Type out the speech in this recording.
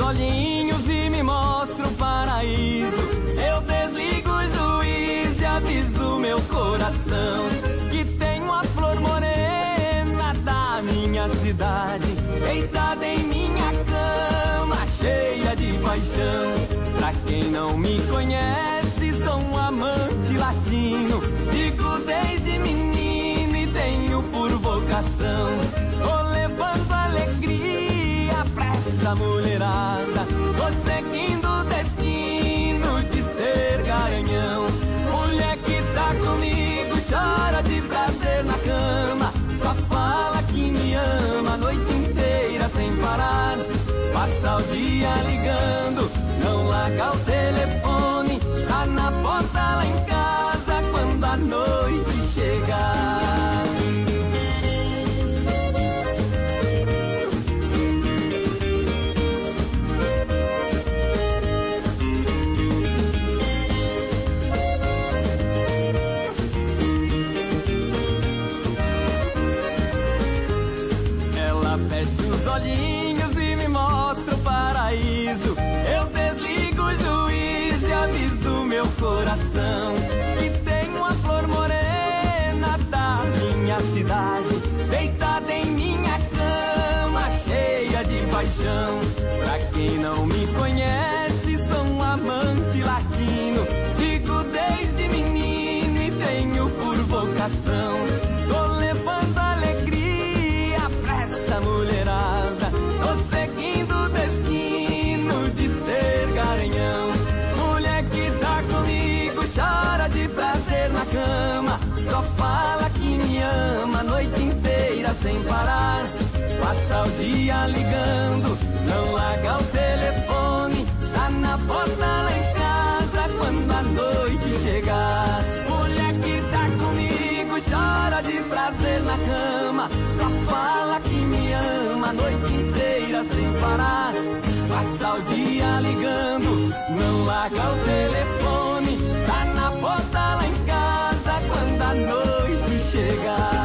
olhinhos e me mostra o paraíso. Eu desligo o juiz e aviso meu coração que tem uma flor morena da minha cidade, deitada em minha cama, cheia de paixão. Pra quem não me conhece, sou um amante latino, sigo desde menino e tenho por vocação. Vou levando alegria pra essa mulherada, tô seguindo o destino de ser garanhão. Mulher que tá comigo chora de prazer na cama, só fala que me ama a noite inteira sem parar. Passa o dia ligando, não larga o telefone, tá na porta lá em casa quando a noite chegar. Ela fecha os olhinhos e me mostra o paraíso. Eu desligo o juiz e aviso meu coração que tem uma flor morena da minha cidade, deitada em minha cama, cheia de paixão. Pra quem não me conhece, sou um amante latino, sigo desde menino e tenho por vocação. Tô levando alegria pra essa mulherada, tô seguindo o destino de ser garanhão. Mulher que tá comigo chora de prazer na cama, só fala que me ama a noite inteira sem parar. Passa o dia ligando, não larga o telefone, tá na porta lá em casa quando a noite chegar. Mulher que tá comigo chora de prazer na cama, só fala que me ama a noite inteira sem parar. Passa o dia ligando, não larga o telefone, tá na porta lá em casa quando a noite chegar.